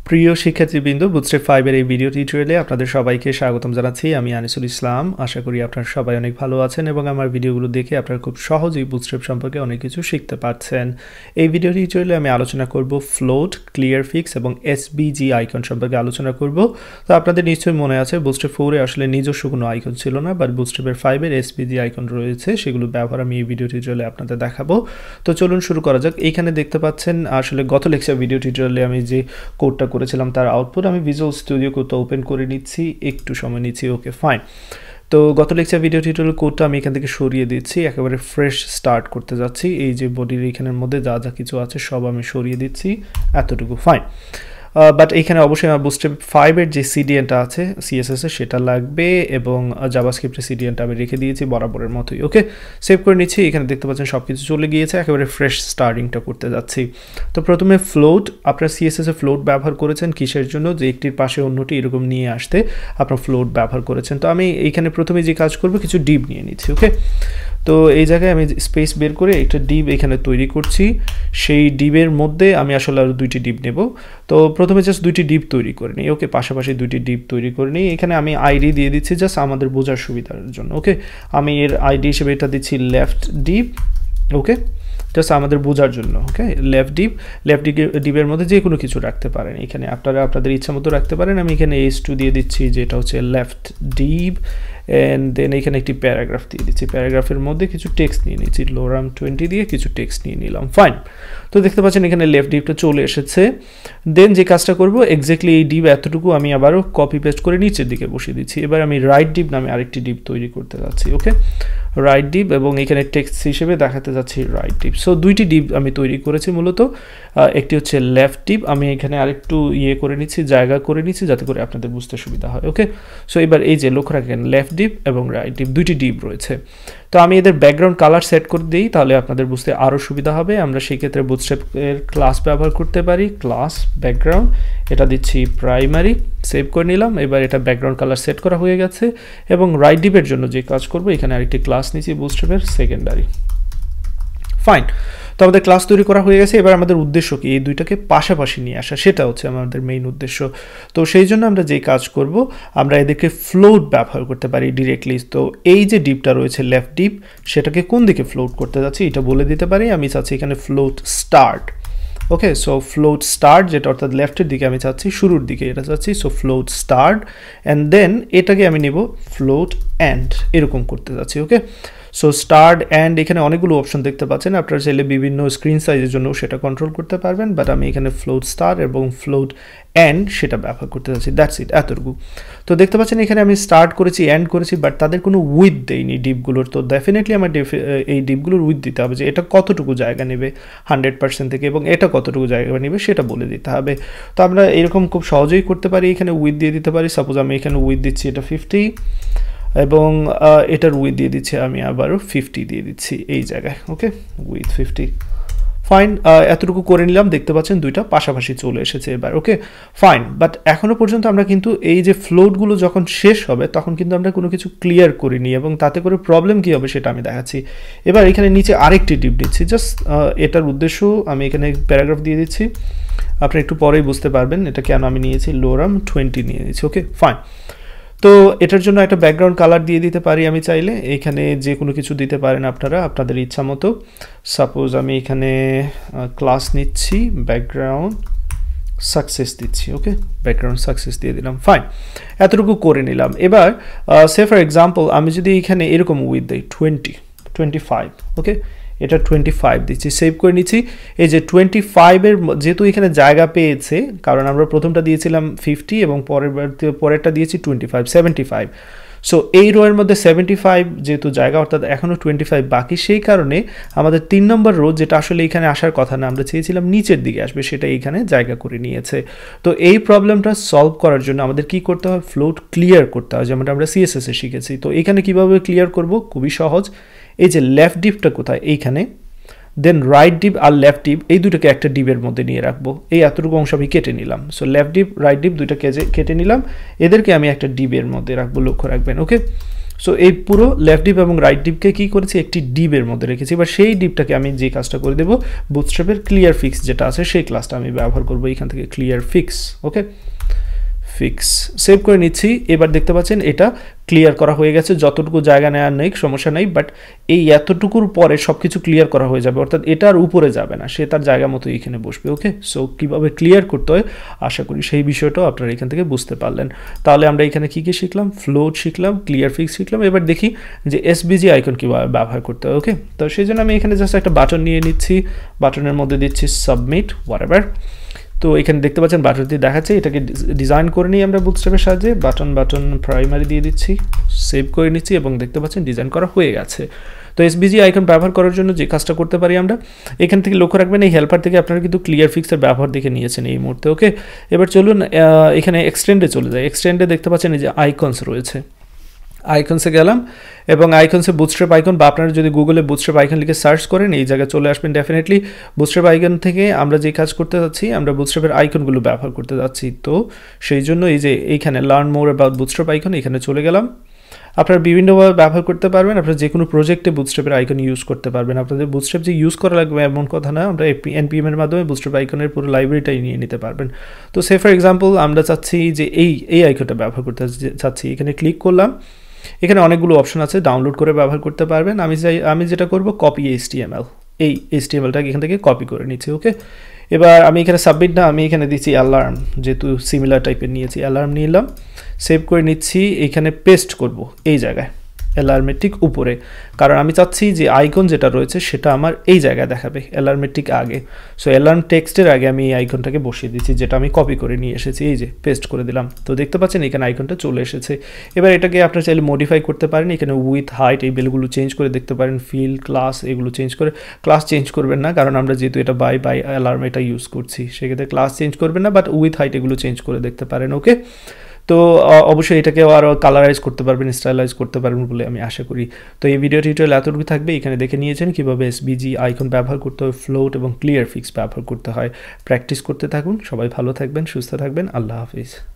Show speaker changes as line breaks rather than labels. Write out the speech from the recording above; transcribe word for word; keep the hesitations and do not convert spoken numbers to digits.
প্রিয় শিক্ষার্থীবৃন্দ, bootstrap five এর এই ভিডিও টিউটোরিয়ালে আপনাদের সবাইকে স্বাগতম জানাচ্ছি। আমি আনিসুল ইসলাম। আশা করি আপনারা সবাই অনেক ভালো আছেন এবং আমার ভিডিওগুলো দেখে আপনারা খুব সহজেই বুটস্ট্র্যাপ সম্পর্কে অনেক কিছু শিখতে পারছেন। এই ভিডিও টিউটোরিয়ালে আমি আলোচনা করব ফ্লোট, ক্লিয়ার ফিক্স এবং এসবিজি আইকন সম্পর্কে আলোচনা করব। তো আপনাদের নিশ্চয়ই মনে আছে বুটস্ট্র্যাপ ফোর এ আসলে নিজস্ব কোনো আইকন ছিল না, বাট বুটস্ট্র্যাপের ফাইভ এর এসবিজি আইকন রয়েছে, সেগুলো ব্যবহার আমি এই ভিডিও টিউটোরিয়ালে আপনাদের দেখাবো। তো চলুন শুরু করা যাক। এইখানে দেখতে পাচ্ছেন আসলে গত লেকচার ভিডিও টিউটোরিয়ালে আমি যে কোডটা করেছিলাম তার আউটপুট আমি ভিজুয়াল স্টুডিও কোডটা ওপেন করে নিচ্ছি, একটু সময় নিচ্ছি। Okay fine. তো গত লেকচার ভিডিও টিউটোরিয়াল কোডটা আমি এখান থেকে সরিয়ে দিচ্ছি, একেবারে ফ্রেশ স্টার্ট করতে যাচ্ছি। এই যে বডির এখানের মধ্যে যা যা কিছু আছে সব আমি সরিয়ে দিচ্ছি, এতটুকু ফাইন। বাট এইখানে অবশ্যই আমার বুটস্ট্র্যাপ ফাইভ এর যে সিডিএনটা আছে সিএসএস এর সেটা লাগবে এবং জাভাস্ক্রিপ্টের সিডিএনটা আমি রেখে দিয়েছি বরাবরের মতোই। ওকে, সেভ করে নিচ্ছি। এখানে দেখতে পাচ্ছেন সব কিছু চলে গিয়েছে, একেবারে ফ্রেশ স্টার্টিংটা করতে যাচ্ছি। তো প্রথমে ফ্লোট, আপনার সিএসএস এ ফ্লোট ব্যবহার করেছেন কিসের জন্য? যে একটির পাশে অন্যটি এরকম নিয়ে আসতে আপনার ফ্লোট ব্যবহার করেছেন। তো আমি এইখানে প্রথমে যে কাজ করব, কিছু ডিভ নিয়ে নিচ্ছি। ওকে, তো এই জায়গায় আমি স্পেস বের করে একটা ডিভ এখানে তৈরি করছি। সেই ডিভের মধ্যে আমি আসলে আরও দুইটি ডিভ নেব। তো প্রথমে জাস্ট দুইটি ডিভ তৈরি করে নিই। ওকে, পাশাপাশি দুইটি ডিভ তৈরি করে নিই। এখানে আমি আইডি দিয়ে দিচ্ছি জাস্ট আমাদের বোঝার সুবিধার জন্য। ওকে, আমি এর আইডি হিসেবে এটা দিচ্ছি লেফট ডিভ। ওকে, জাস্ট আমাদের বোঝার জন্য। ওকে, লেফট ডিভ, লেফট ডিভের মধ্যে যে কোনো কিছু রাখতে পারেন, এখানে আপনারা আপনাদের ইচ্ছা মতো রাখতে পারেন। আমি এখানে এইচ টু দিয়ে দিচ্ছি, যেটা হচ্ছে লেফট ডিভ, অ্যান্ড দেন এখানে একটি প্যারাগ্রাফ দিয়ে দিচ্ছি। প্যারাগ্রাফের মধ্যে কিছু টেক্সট নিয়ে নিচ্ছি, লোরাম টোয়েন্টি দিয়ে কিছু টেক্সট নিয়ে নিলাম। ফাইন। তো দেখতে পাচ্ছেন এখানে লেফট ডিভটা চলে এসেছে। দেন যে কাজটা করব, এক্স্যাক্টলি এই ডিভ এতটুকু আমি আবারও কপি পেস্ট করে নিচের দিকে বসিয়ে দিচ্ছি। এবার আমি রাইট ডিভ নামে আরেকটি ডিভ তৈরি করতে যাচ্ছি। ওকে, রাইট ডিভ, এবং এখানে টেক্সট হিসেবে দেখাতে যাচ্ছি রাইট ডিভ। সো দুইটি ডিভ আমি তৈরি করেছি মূলত। একটি হচ্ছে লেফট ডিভ, আমি এখানে আরেকটু ইয়ে করে নিচ্ছি, জায়গা করে নিচ্ছি যাতে করে আপনাদের বুঝতে সুবিধা হয়। ওকে, সো এবার এই যে লক্ষ্য রাখেন লেফট ডিভ এবং রাইট ডিভ, দুইটি ডিভ রয়েছে। তো আমি এদের ব্যাকগ্রাউন্ড কালার সেট করে দিই, তাহলে আপনাদের বুঝতে আরও সুবিধা হবে। আমরা সেই ক্ষেত্রে বুটস্ট্র্যাপের ক্লাস ব্যবহার করতে পারি, ক্লাস ব্যাকগ্রাউন্ড, এটা দিচ্ছি প্রাইমারি, সেভ করে নিলাম। এবার এটা ব্যাকগ্রাউন্ড কালার সেট করা হয়ে গেছে। এবং রাইট ডিভের জন্য যে কাজ করব, এখানে আরেকটি ক্লাস নিচ্ছি বুটস্ট্র্যাপের সেকেন্ডারি। ফাইন। তো আমাদের ক্লাস তৈরি করা হয়ে গেছে। এবার আমাদের উদ্দেশ্য কি? এই দুইটাকে পাশাপাশি নিয়ে আসা, সেটা হচ্ছে আমাদের মেইন উদ্দেশ্য। তো সেই জন্য আমরা যে কাজ করব, আমরা এদেরকে ফ্লোট ব্যবহার করতে পারি ডিরেক্টলি। তো এই যে ডিপটা রয়েছে লেফট ডিপ, সেটাকে কোন দিকে ফ্লোট করতে যাচ্ছি এটা বলে দিতে পারি। আমি চাচ্ছি এখানে float start. Okay, so float start, যেটা অর্থাৎ লেফটের দিকে আমি চাচ্ছি, শুরুর দিকে এটা চাচ্ছি। So float start, and then এটাকে আমি নেব ফ্লোট এন্ড, এরকম করতে যাচ্ছি। ওকে, সো স্টার্ট অ্যান্ড, এখানে অনেকগুলো অপশন দেখতে পাচ্ছেন। আপনারা চাইলে বিভিন্ন স্ক্রিন সাইজের জন্য সেটা কন্ট্রোল করতে পারবেন, বাট আমি এখানে ফ্লোট স্টার এবং ফ্লোট এন্ড সেটা ব্যবহার করতে যাচ্ছি। দ্যাটস ইট, এতটুকু। তো দেখতে পাচ্ছেন এখানে আমি স্টার্ট করেছি, এন্ড করেছি, বাট তাদের কোনো উইথ দেয়নি ডিপগুলোর। তো ডেফিনেটলি আমার এই ডিপগুলোর উইথ দিতে হবে, যে এটা কতটুকু জায়গা নেবে হান্ড্রেড পার্সেন্ট থেকে, এবং এটা কতটুকু জায়গা নেবে সেটা বলে দিতে হবে। তো আমরা এরকম খুব সহজেই করতে পারি, এখানে উইথ দিয়ে দিতে পারি। সাপোজ আমি এখানে উইথ দিচ্ছি এটা ফিফটি, এবং এটার উইথ দিয়ে দিচ্ছি আমি আবারও ফিফটি দিয়ে দিচ্ছি এই জায়গায়। ওকে, উইথ ফিফটি। ফাইন, এতটুকু করে নিলাম। দেখতে পাচ্ছেন দুইটা পাশাপাশি চলে এসেছে এবার। ওকে ফাইন, বাট এখনও পর্যন্ত আমরা কিন্তু এই যে ফ্লোটগুলো যখন শেষ হবে তখন কিন্তু আমরা কোনো কিছু ক্লিয়ার করিনি, এবং তাতে করে প্রবলেম কী হবে সেটা আমি দেখাচ্ছি। এবার এখানে নিচে আরেকটি ডিপ দিচ্ছি, জাস্ট এটার উদ্দেশ্য আমি এখানে প্যারাগ্রাফ দিয়ে দিচ্ছি। আপনি একটু পরেই বুঝতে পারবেন এটা কেন আমি নিয়েছি, লোরাম টোয়েন্টি নিয়ে নিয়েছি। Okay fine. তো এটার জন্য একটা ব্যাকগ্রাউন্ড কালার দিয়ে দিতে পারি আমি চাইলে, এখানে যে কোনো কিছু দিতে পারেন আপনারা আপনাদের ইচ্ছা মতো। সাপোজ আমি এখানে ক্লাস নিচ্ছি, ব্যাকগ্রাউন্ড সাকসেস দিচ্ছি। ওকে, ব্যাকগ্রাউন্ড সাকসেস দিয়ে দিলাম। ফাইন, এতটুকু করে নিলাম। এবার সে ফর এক্সাম্পল আমি যদি এখানে এরকম উইথ দিই টোয়েন্টি টোয়েন্টি ফাইভ, ওকে এটা টোয়েন্টি ফাইভ দিচ্ছি, সেভ করে নিচ্ছি। এই যে টোয়েন্টি ফাইভের যেহেতু এখানে জায়গা পেয়েছে, কারণ আমরা প্রথমটা দিয়েছিলাম ফিফটি এবং পরের পরেরটা দিয়েছি twenty five, seventy five. So এই রোয়ের মধ্যে সেভেন্টি ফাইভ যেহেতু জায়গা, অর্থাৎ এখনও টোয়েন্টি ফাইভ বাকি, সেই কারণে আমাদের তিন নম্বর রো, যেটা আসলে এখানে আসার কথা না, আমরা চেয়েছিলাম নিচের দিকে আসবে, সেটা এইখানে জায়গা করে নিয়েছে। তো এই প্রবলেমটা সলভ করার জন্য আমাদের কি করতে হয়, ফ্লোট ক্লিয়ার করতে হয়, যেমনটা আমরা সিএসএস এ শিখেছি। তো এখানে কিভাবে ক্লিয়ার করব, খুবই সহজ। এই যে লেফট ডিপটা কোথায়, এইখানে, দেন রাইট ডিপ আর লেফট ডিপ, এই দুটোকে একটা ডিপের মধ্যে নিয়ে রাখবো। এই এতটুকু অংশ আমি কেটে নিলাম। So left div right div দুইটা কেটে কেটে নিলাম, এদেরকে আমি একটা ডিপের মধ্যে রাখবো, লক্ষ্য রাখবেন। ওকে, সো এই পুরো লেফট ডিপ এবং রাইট ডিপকে কী করেছি একটি ডিপের মধ্যে রেখেছি। এবার সেই ডিপটাকে আমি যে কাজটা করে দেবো বুটস্ট্র্যাপের ক্লিয়ার ফিক্স যেটা আছে সেই ক্লাসটা আমি ব্যবহার করবো এখান থেকে clearfix. Okay, fix save করে নিচ্ছি। এবার দেখতে পাচ্ছেন এটা ক্লিয়ার করা হয়ে গেছে, যতটুকু জায়গা নেওয়ার নেই সমস্যা নেই, বাট এই এতটুকুর পরে সব কিছু ক্লিয়ার করা হয়ে যাবে, অর্থাৎ এটা আর উপরে যাবে না, সে তার জায়গা মতো এখানে বসবে। ওকে, সো কীভাবে ক্লিয়ার করতে হয় আশা করি সেই বিষয়টাও আপনারা এখান থেকে বুঝতে পারলেন। তাহলে আমরা এখানে কী কী শিখলাম, ফ্লোট শিখলাম, ক্লিয়ার ফিক্স শিখলাম। এবার দেখি যে এসবিজি আইকন কীভাবে ব্যবহার করতে হয়। ওকে, তো সেই জন্য আমি এখানে জাস্ট একটা বাটন নিয়ে নিচ্ছি, বাটনের মধ্যে দিচ্ছি সাবমিট হোয়াটএভার। তো এখানে দেখতে পাচ্ছেন বাটনটি দেখাচ্ছে, এটাকে ডিজাইন করে নিই আমরা বুটস্ট্র্যাপের সাহায্যে। বাটন বাটন প্রাইমারি দিয়ে দিচ্ছি, সেভ করে নিচ্ছি এবং দেখতে পাচ্ছেন ডিজাইন করা হয়ে গেছে। তো এসবিজি আইকন ব্যবহার করার জন্য যে কাজটা করতে পারি আমরা, এখান থেকে লক্ষ্য রাখবেন এই হেল্পার থেকে আপনারা কিন্তু ক্লিয়ার ফিক্সের ব্যবহার দেখে নিয়েছেন এই মুহূর্তে। ওকে, এবার চলুন এখানে এক্সটেন্ডে চলে যায়। এক্সটেন্ডে দেখতে পাচ্ছেন এই যে আইকনস রয়েছে, আইকনসে গেলাম এবং আইকনসে বুটস্ট্র্যাপ আইকন বা আপনারা যদি গুগলে বুটস্ট্র্যাপ আইকন লিখে সার্চ করেন এই জায়গায় চলে আসবেন ডেফিনেটলি। বুটস্ট্র্যাপ আইকন থেকে আমরা যে কাজ করতে যাচ্ছি, আমরা বুটস্ট্র্যাপের আইকনগুলো ব্যবহার করতে যাচ্ছি। তো সেই জন্য এই যে এইখানে learn more about Bootstrap icon এখানে চলে গেলাম। আপনারা বিভিন্নভাবে ব্যবহার করতে পারবেন, আপনারা যে কোনো প্রজেক্টে বুটস্ট্র্যাপের আইকন ইউজ করতে পারবেন। আপনাদের বুটস্ট্র্যাপ যে ইউজ করা লাগবে এমন কথা না, আমরা এনপিএম এর মাধ্যমে বুটস্ট্র্যাপ আইকনের পুরো লাইব্রেরিটাই নিয়ে নিতে পারবেন। তো সে ফর এক্সাম্পল আমরা চাচ্ছি যে এই এই আইকনটা ব্যবহার করতে চাচ্ছি, এখানে ক্লিক করলাম। এখানে অনেকগুলো অপশন আছে, ডাউনলোড করে ব্যবহার করতে পারবেন। আমি চাই আমি যেটা করব কপি এইচটিএমএল, এই এইচটিএমএলটাকে এখান থেকে কপি করে নিচ্ছি। ওকে, এবার আমি এখানে সাবমিট না, আমি এখানে দিচ্ছি অ্যালার্ম, যেহেতু সিমিলার টাইপের নিয়েছি অ্যালার্ম নিলাম, সেভ করে নিচ্ছি। এখানে পেস্ট করব এই জায়গায় অ্যালার্মের ঠিক উপরে, কারণ আমি চাচ্ছি যে আইকন যেটা রয়েছে সেটা আমার এই জায়গায় দেখাবে অ্যালার্মের ঠিক আগে। সো অ্যালার্ম টেক্সটের আগে আমি এই আইকনটাকে বসিয়ে দিচ্ছি, যেটা আমি কপি করে নিয়ে এসেছি, এই যে পেস্ট করে দিলাম। তো দেখতে পাচ্ছেন এখানে আইকনটা চলে এসেছে। এবার এটাকে আপনার চাইলে মডিফাই করতে পারেন, এখানে উইথ হাইট এই বেলগুলো চেঞ্জ করে দেখতে পারেন, ফিল ক্লাস এগুলো চেঞ্জ করে। ক্লাস চেঞ্জ করবেন না, কারণ আমরা যেহেতু এটা বাই বাই অ্যালার্ম এটা ইউজ করছি, সেক্ষেত্রে ক্লাস চেঞ্জ করবেন না, বাট উইথ হাইট এগুলো চেঞ্জ করে দেখতে পারেন। ওকে, তো অবশ্যই এটাকে আরও কালারাইজ করতে পারবেন, স্টাইলাইজ করতে পারবেন বলে আমি আশা করি। তো এই ভিডিও টিউটোরিয়াল এতটুকু থাকবে, এখানে দেখে নিয়েছেন কীভাবে এসবিজি আইকন ব্যবহার করতে হয়, ফ্লোট এবং ক্লিয়ার ফিক্স ব্যবহার করতে হয়। প্র্যাকটিস করতে থাকুন, সবাই ভালো থাকবেন, সুস্থ থাকবেন, আল্লাহ হাফিজ।